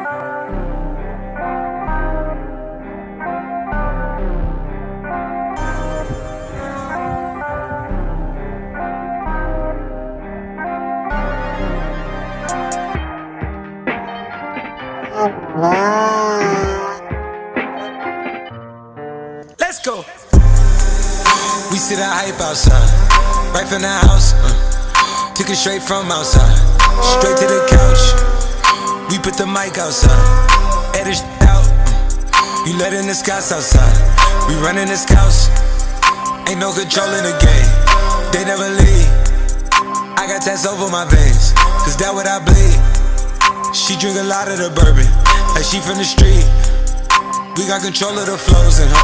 Let's go. We see the hype outside, right from the house. Took it straight from outside, straight to the couch. We put the mic outside, edit out. You letting the scouts outside, we running the scouts. Ain't no control in the game, they never leave. I got tats over my veins, cause that what I bleed. She drink a lot of the bourbon, like she from the street. We got control of the flows in her.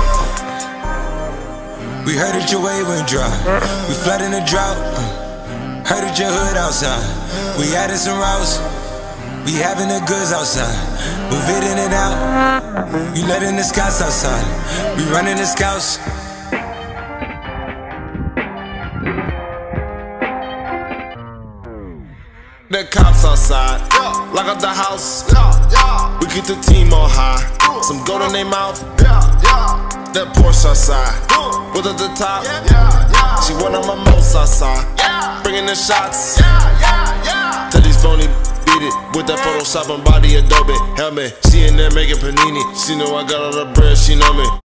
We heard that your way went dry, we flooding the drought. Heard that your hood outside, we added some routes. We having the goods outside, move it in and out. You letting the scouts outside, we running the scouts. The cops outside, lock up the house. We keep the team on high, some gold in their mouth. That Porsche outside, with at the top. She one of my most outside, bringing the shots. Tell these phony beat it with that Photoshop and body Adobe helmet. She in there making panini. She know I got all the bread, she know me.